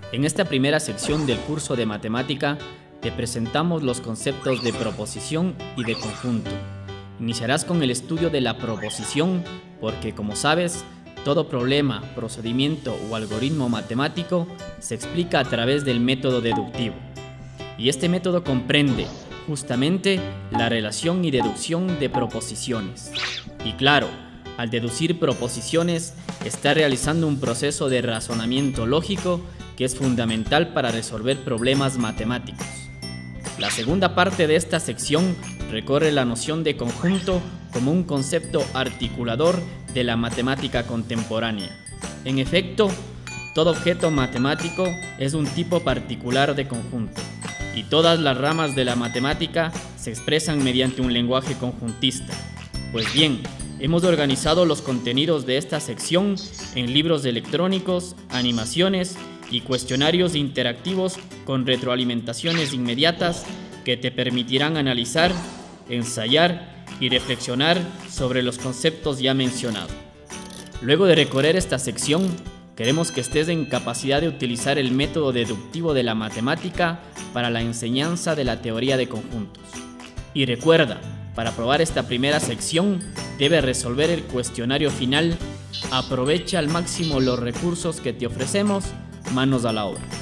En esta primera sección del curso de matemática te presentamos los conceptos de proposición y de conjunto. Iniciarás con el estudio de la proposición porque, como sabes, todo problema, procedimiento o algoritmo matemático se explica a través del método deductivo. Y este método comprende justamente la relación y deducción de proposiciones. Y claro, al deducir proposiciones, está realizando un proceso de razonamiento lógico que es fundamental para resolver problemas matemáticos. La segunda parte de esta sección recorre la noción de conjunto como un concepto articulador de la matemática contemporánea. En efecto, todo objeto matemático es un tipo particular de conjunto, y todas las ramas de la matemática se expresan mediante un lenguaje conjuntista. Pues bien, hemos organizado los contenidos de esta sección en libros electrónicos, animaciones y cuestionarios interactivos con retroalimentaciones inmediatas que te permitirán analizar, ensayar y reflexionar sobre los conceptos ya mencionados. Luego de recorrer esta sección, queremos que estés en capacidad de utilizar el método deductivo de la matemática para la enseñanza de la teoría de conjuntos. Y recuerda, para aprobar esta primera sección, debes resolver el cuestionario final. Aprovecha al máximo los recursos que te ofrecemos. Manos a la obra.